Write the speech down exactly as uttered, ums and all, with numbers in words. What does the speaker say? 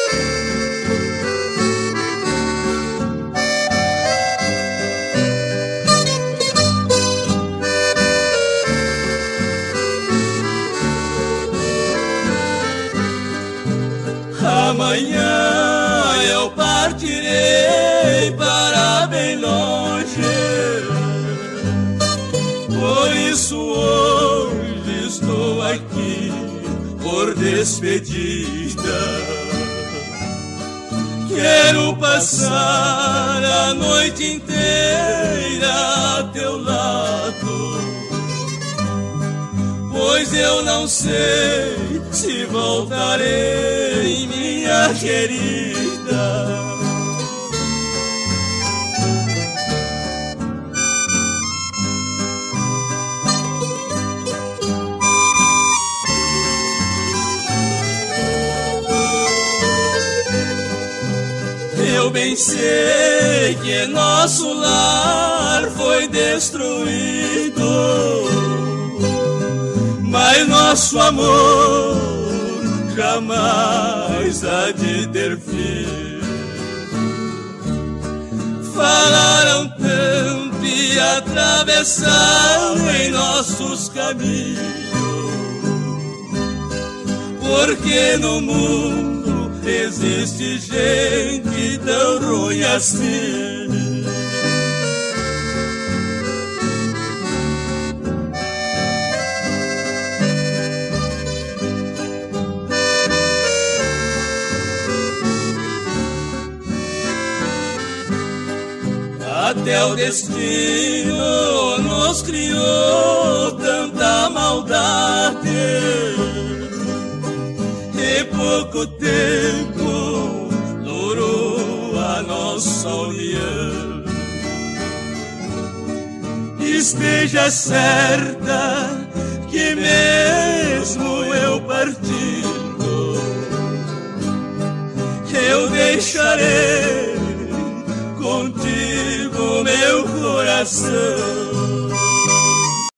Amanhã eu partirei para bem longe, por isso hoje estou aqui por despedida. Quero passar a noite inteira a teu lado, pois eu não sei se voltarei, minha querida. Eu bem sei que nosso lar foi destruído, mas nosso amor jamais há de ter fim. Falaram tanto e atravessaram em nossos caminhos, porque no mundo existe gente tão ruim assim. Até o destino nos criou tanta maldade, e pouco tempo durou a nossa união. Esteja certa que mesmo eu partindo, eu deixarei contigo meu coração.